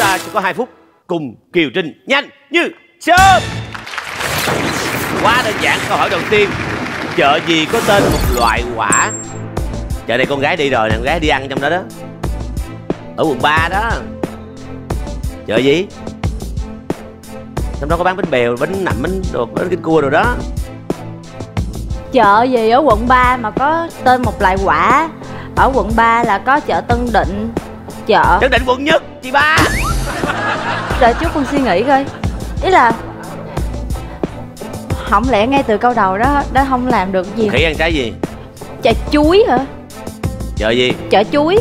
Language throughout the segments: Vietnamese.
ta sẽ có 2 phút cùng Kiều Trinh nhanh như chớp. Quá đơn giản. Câu hỏi đầu tiên, chợ gì có tên một loại quả? Chợ này con gái đi rồi nè, con gái đi ăn trong đó đó, ở quận 3 đó. Chợ gì? Trong đó có bán bánh bèo, bánh nậm, bánh đồ, bánh canh cua rồi đó. Chợ gì ở quận 3 mà có tên một loại quả? Ở quận 3 là có chợ Tân Định. Chợ Tân Định quận Nhất chị ba. Đợi chút con suy nghĩ coi. Ý là không lẽ ngay từ câu đầu đó đã không làm được gì? Khỉ ăn trái gì? Chợ chuối hả? Chợ gì? Chợ chuối.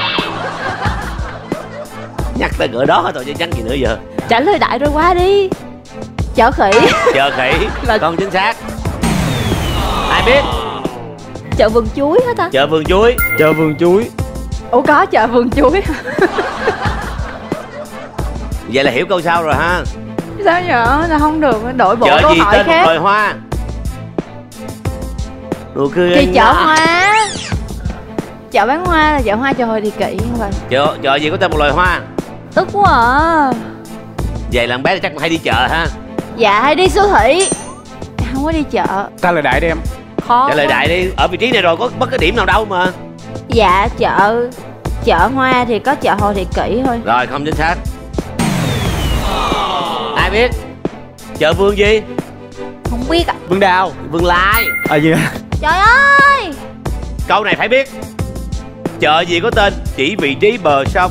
Nhắc tới cửa đó thôi chứ nhắc gì nữa giờ. Trả lời đại rồi quá đi. Chợ khỉ. Chợ khỉ là con chính xác. Ai biết? Chợ vườn chuối hả ta? Chợ vườn chuối. Chợ vườn chuối. Ủa có chợ vườn chuối. Vậy là hiểu câu sau rồi ha. Sao nhở? Là không được, đổi bộ chợ câu gì hỏi tên khác. một loài hoa? Nụ cười Thì anh chợ nhỏ. hoa. Chợ bán hoa là chợ hoa Chợ Hồi Thị Kỷ không phải? Chợ gì có tên một loài hoa? Tức quá à. Vậy là con bé chắc hay đi chợ ha. Dạ hay đi siêu thị. Không có đi chợ. Ta lời đại đi em. Khó Trả lời quá. đại đi. Ở vị trí này rồi có bất cái điểm nào đâu mà. Dạ chợ hoa thì có chợ Hồ Thị Kỷ thôi. Rồi không chính xác. Ai biết? Chợ vườn gì? Không biết ạ. Vườn đào. Vườn Lai. À gì? Trời ơi. Câu này phải biết. Chợ gì có tên chỉ vị trí bờ sông?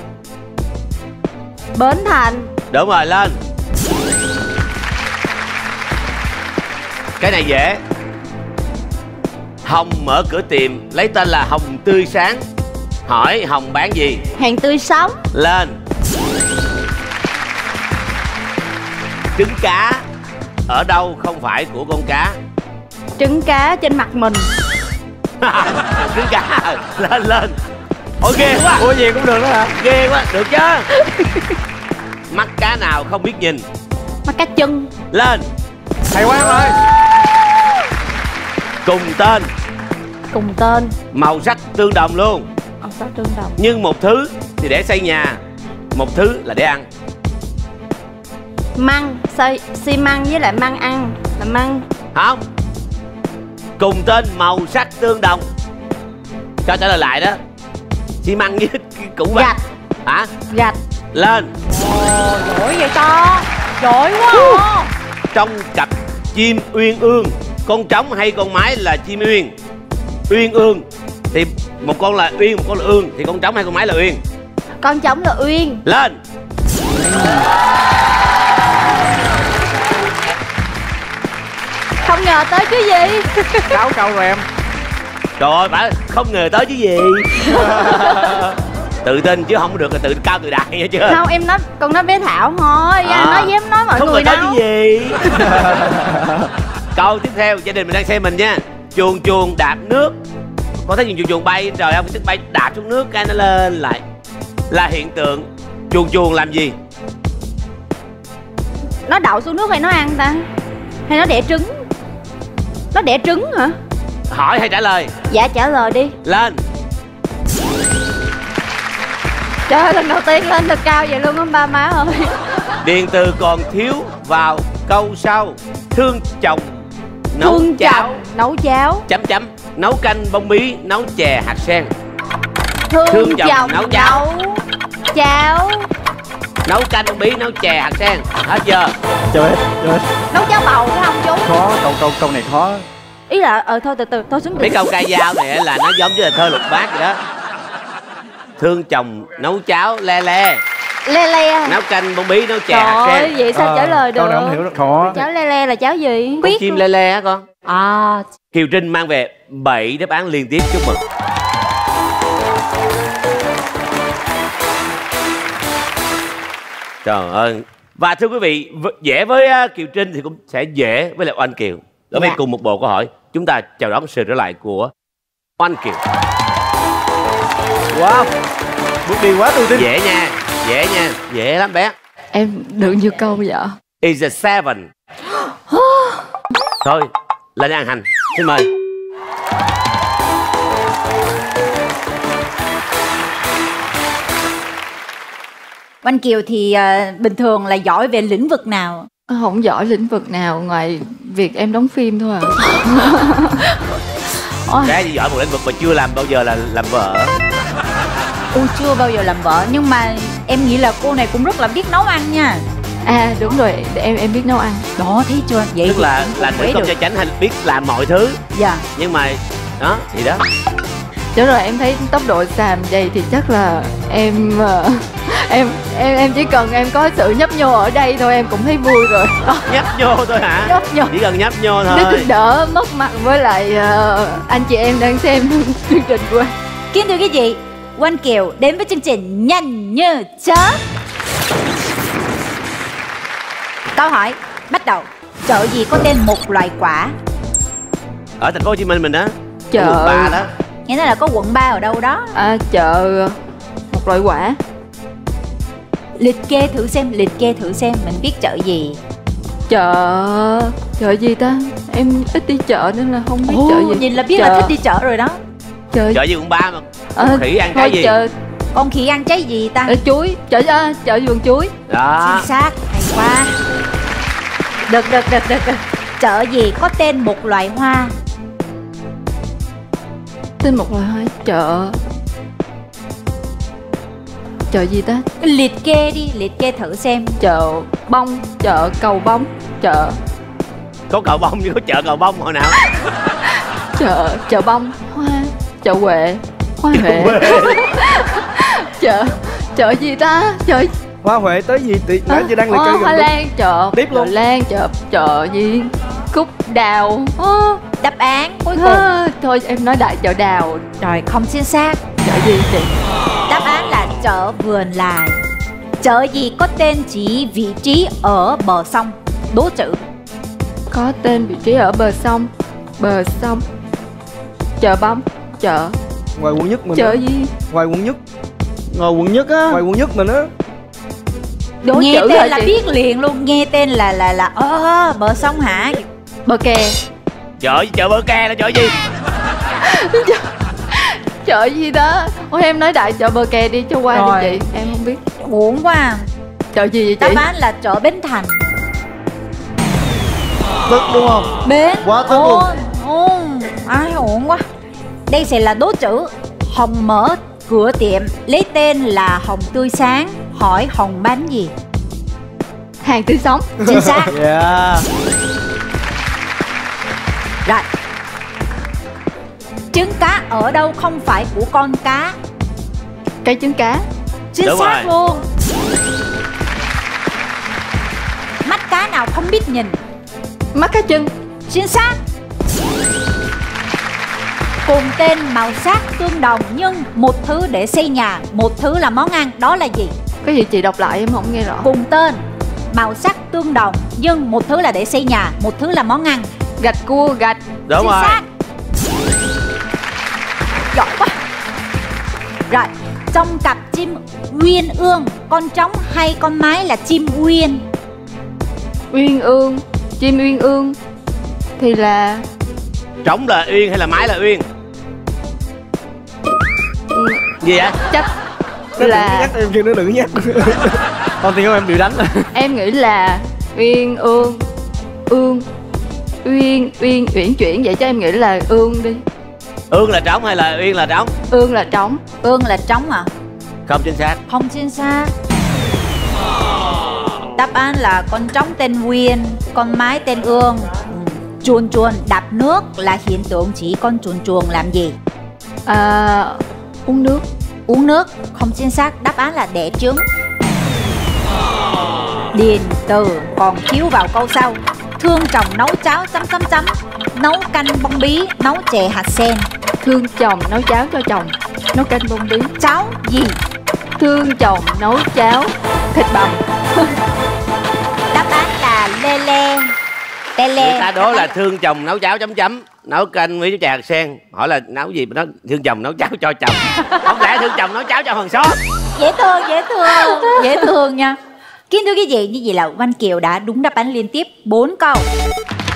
Bến Thành. Đúng rồi, lên. Cái này dễ. Hồng mở cửa tiệm lấy tên là Hồng Tươi Sáng. Hỏi Hồng bán gì? Hàng tươi sống. Lên. Trứng cá ở đâu không phải của con cá? Trứng cá trên mặt mình. Trứng cá. Lên lên. Ôi ghê quá. Ủa gì cũng được đó hả? Ghê quá, được chứ. Mắt cá nào không biết nhìn? Mắt cá chân. Lên. Hay quá em ơi. Cùng tên, Cùng tên. màu sắc tương đồng luôn, Ông sáu tương đồng. nhưng một thứ thì để xây nhà, một thứ là để ăn. Măng. Xi măng với lại măng ăn là măng. Không. Cùng tên màu sắc tương đồng. Cho trả lời lại đó. Xi măng với củ vàng. Gạch. Hả? Gạch. Lên. Ồ giỏi vậy ta. Giỏi quá à. Trong cặp chim uyên ương, con trống hay con mái là chim uyên? Uyên ương thì một con là uyên, một con là ương, thì con trống hay con mái là uyên? Con trống là uyên. Lên. Không ngờ tới chứ gì. 6 câu rồi em. Trời ơi, phải không ngờ tới chứ gì. Tự tin chứ không được là tự cao tự đại nghe chưa? Không em nói, con nói bé Thảo thôi. Nói với em nói mọi không người ngờ tới đâu. chứ gì. Câu tiếp theo, gia đình mình đang xem mình nha. Chuồn chuồn đạp nước. Có thấy những chuồn chuồn bay trời không? Cái bay đạp xuống nước cái nó lên lại. Là hiện tượng chuồn chuồn làm gì? Nó đậu xuống nước hay nó ăn ta? Hay nó đẻ trứng? Nó đẻ trứng hả? Hỏi hay trả lời? Dạ trả lời đi. Lên. Trời ơi, lần đầu tiên lên thật cao vậy luôn á ba má ơi. Điền từ còn thiếu vào câu sau. Thương chồng nấu Thương cháo. chồng nấu cháo. Chấm chấm. Nấu canh bông bí, nấu chè hạt sen. Thương chồng chồng nấu cháo. Cháo. Nấu canh bông bí, nấu chè hạt sen. Hết chưa? Chơi hết. Nấu cháo bầu phải không chú? Khó, câu này khó. Ý là thôi từ từ thôi xuống từ Cái câu ca dao này là nó giống như là thơ lục bát vậy đó. Thương chồng nấu cháo le le. Le le. Nấu canh bông bí, nấu chè Trời hạt ơi, sen. vậy sao trả lời được? Câu này không hiểu, khó. Cháo le le là cháo gì? Con chim le le hả con? À. Kiều Trinh mang về 7 đáp án liên tiếp, chúc mừng. Trời ơi. Và thưa quý vị, dễ với Kiều Trinh thì cũng sẽ dễ với lại Oanh Kiều. Ở bên cùng một bộ câu hỏi, chúng ta chào đón sự trở lại của Oanh Kiều. Wow, bước đi quá tự tin. Dễ nha, dễ nha, dễ lắm bé. Em được nhiêu câu vậy? Is a seven. Thôi, lên ăn hành. Xin mời. Oanh Kiều thì bình thường là giỏi về lĩnh vực nào? Không giỏi lĩnh vực nào ngoài việc em đóng phim thôi à. Gái gì giỏi một lĩnh vực mà chưa làm bao giờ là làm vợ. Chưa bao giờ làm vợ, nhưng mà em nghĩ là cô này cũng rất là biết nấu ăn nha. À đúng rồi, em biết nấu ăn. Đó, thấy chưa? Vậy Tức là nữ công gia chánh hay biết làm mọi thứ. Dạ. Nhưng mà đó, thì đó. Đúng rồi, em thấy tốc độ xàm vậy thì chắc là em chỉ cần em có sự nhấp nhô ở đây thôi em cũng thấy vui rồi. Nhấp nhô thôi hả? Nhấp nhô. Chỉ cần nhấp nhô thôi. Đỡ mất mặt với lại anh chị em đang xem chương trình của em. Kính thưa quý vị, Oanh Kiều đến với chương trình Nhanh Như Chớp. Câu hỏi bắt đầu. Chợ gì có tên một loại quả? Ở thành phố Hồ Chí Minh mình đó. Chợ quận 3 đó. Nghĩa là có quận 3 ở đâu đó. Chợ một loại quả. Liệt kê thử xem mình biết chợ gì. Chợ gì ta? Em ít đi chợ nên là không biết chợ gì. Nhìn là biết là thích đi chợ rồi đó. Chợ gì quận 3 mà. Con khỉ ăn cái gì? Con khỉ ăn trái gì ta? Chuối. Chợ vườn chuối. Đó. Chính xác, hay quá. Được. Chợ gì có tên một loại hoa? Tên một loại hoa. Chợ gì ta? Liệt kê thử xem. Chợ bông, chợ cầu bông, chợ. Có cầu bông nhưng có chợ cầu bông hồi nào? Chợ bông, hoa, chợ Huệ, hoa Huệ. Chợ gì ta? Hoa Huệ tới gì nãy chị đang liệt kê Hoa Lan, tiếp luôn. Chợ Lan, chợ gì? Cúc đào. Đáp án cuối cùng. Thôi em nói đại chợ đào. Rồi, không chính xác. Chợ gì chị? Đáp án là chợ Vườn Lài. Chợ gì có tên chỉ vị trí ở bờ sông? Đố chữ. Có tên vị trí ở bờ sông. Chợ bông. Chợ. Ngoài quận nhất mình. Chợ gì? Ngoài quận nhất. Ngoài quận nhất á. Ngoài quận nhất mình á. Đố nghe chữ tên là chị biết liền luôn. Nghe tên là bờ sông hả? Bờ kè. Chợ Bờ Kè là chợ gì? Chợ gì đó? Ôi em nói đại chợ Bờ Kè đi cho qua đi chị. Em không biết. Uổng quá. Chợ gì vậy chị? Đáp án là chợ Bến Thành. Tức đúng không? Bến. Quá tức luôn. Ai uổng quá. Đây sẽ là đố chữ. Hồng mở cửa tiệm lấy tên là Hồng Tươi Sáng. Hỏi Hồng bán gì? Hàng tươi sống. Chính xác. Yeah. Rồi. Trứng cá ở đâu không phải của con cá? Cái trứng cá. Chính đúng xác rồi. luôn. Mắt cá nào không biết nhìn? Mắt cá chân. Chính xác. Cùng tên màu sắc tương đồng nhưng một thứ để xây nhà, một thứ là món ăn, đó là gì? Cái gì chị đọc lại em không nghe rõ. Cùng tên màu sắc tương đồng nhưng một thứ là để xây nhà, một thứ là món ăn. Gạch cua gạch. Đúng Chính rồi. xác. Giỏi quá. Rồi, trong cặp chim uyên ương, con trống hay con mái là chim uyên? Uyên ương. Chim uyên ương thì là Trống là uyên hay là mái là uyên? Gì vậy? chắc Nó là đừng nhắc em chứ, nó đừng nhắc. Con tiếng của em bị đánh. em nghĩ là uyên ương. Uyên uyển chuyển vậy cho em nghĩ là ương đi. Ương là trống hay là uyên là trống? Ương là trống. Ương là trống à? Không chính xác. Không chính xác. Đáp án là con trống tên Uyên, con mái tên Ương. Chuồn chuồn đạp nước là hiện tượng chỉ con chuồn chuồn làm gì? Uống nước. Uống nước. Không chính xác. Đáp án là đẻ trứng. Điền từ còn thiếu vào câu sau. Thương chồng nấu cháo ... Nấu canh bông bí, nấu chè hạt sen. Thương chồng nấu cháo cho chồng, nấu canh bông bí. Cháo gì? Thương chồng nấu cháo thịt bằm. Đáp án là lê lê. Người ta đố là thương chồng nấu cháo ... Nấu canh với chè hạt sen. Hỏi là nấu gì mà nó thương chồng nấu cháo cho chồng. Không lẽ thương chồng nấu cháo cho hàng xóm? Dễ thương, dễ thương nha. Kính thưa quý vị, như vậy là Oanh Kiều đã đúng đáp án liên tiếp 4 câu.